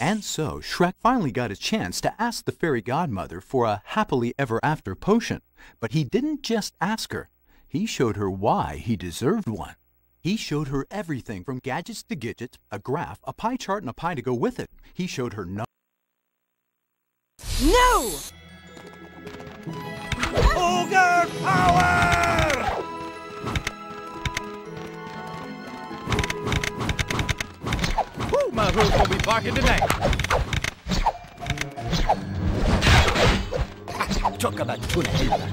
And so Shrek finally got a chance to ask the fairy godmother for a happily ever after potion. But he didn't just ask her. He showed her why he deserved one. He showed her everything from gadgets to gidgets, a graph, a pie chart, and a pie to go with it. He showed her no. Ogre power! Woo, my hood gonna be barking tonight. Talk about tuna helper.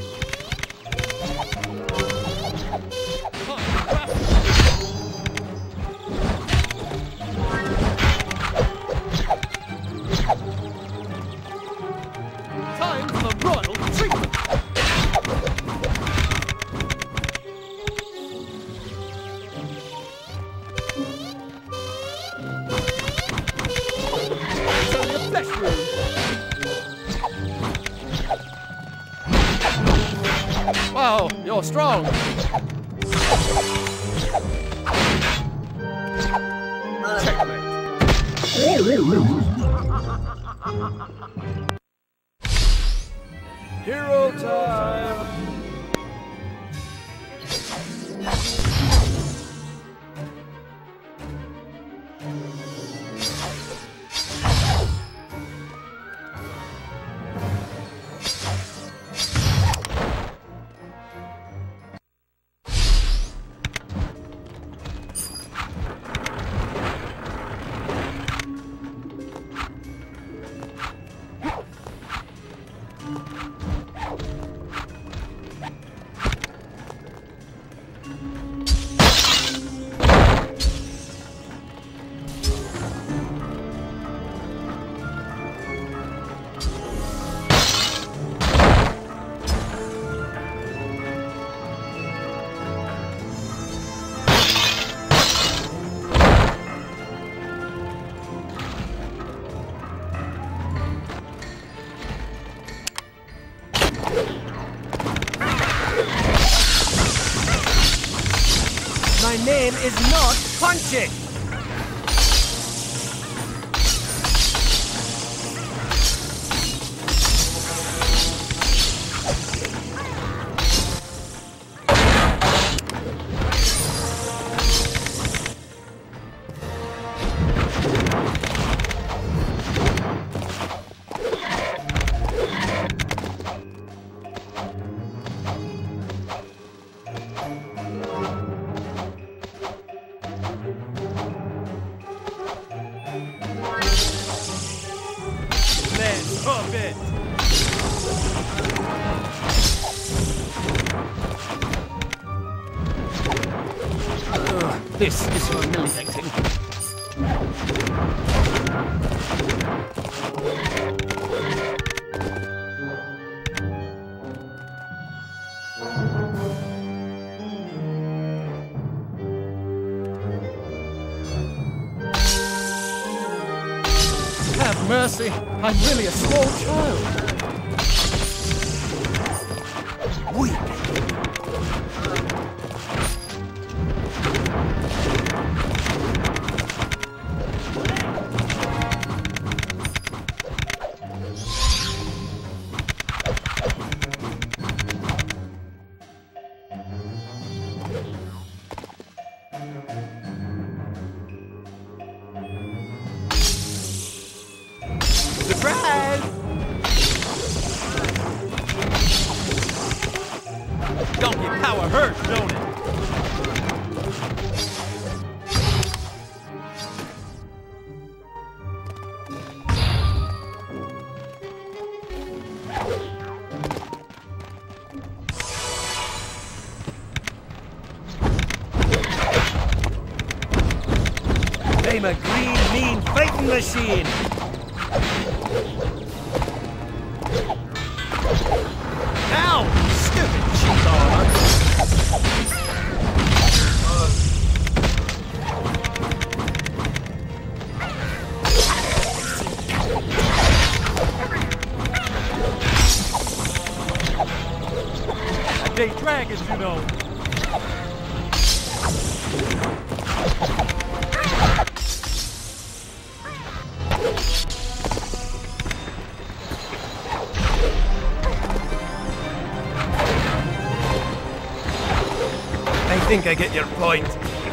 Time for the royal treatment. Turn your flesh room. Wow, you're strong. Checkmate. Hero time! My name is not Punchy! Puppet! This is humiliating. Have mercy, I'm really a small child. Weak. Surprise! Donkey power hurts, don't it? I'm a green, mean fighting machine! Ow! Stupid cheap armor! They dragons, you know. think I get your point.